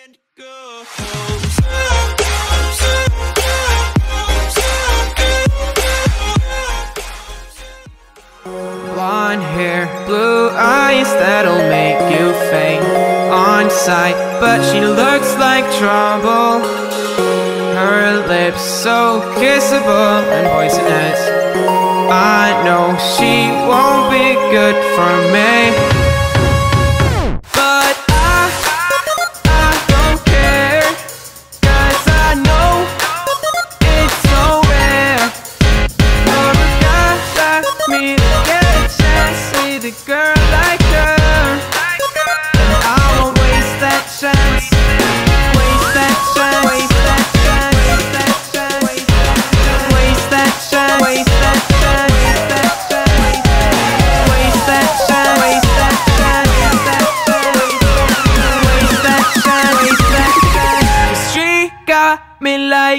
Blonde hair, blue eyes, that'll make you faint on sight. But she looks like trouble. Her lips so kissable and poisonous. I know she won't be good for me, but I don't care, 'cause I know it's so rare for a guy like me to get a chance with a girl like her. And I won't waste that chance, waste that chance, waste that chance, waste that chance, waste that chance, waste that chance, waste that chance, waste that chance, waste that chance, waste that chance, waste that chance. 'Cause she got me like.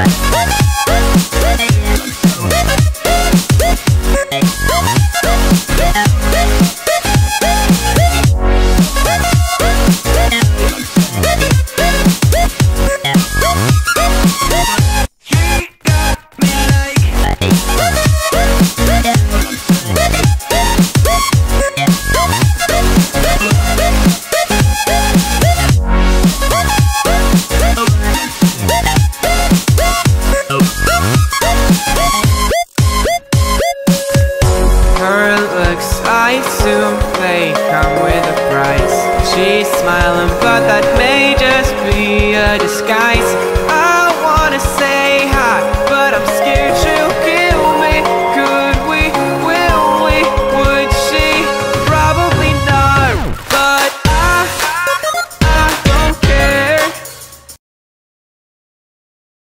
Her looks, I assume they come with a price. She's smiling, but that may just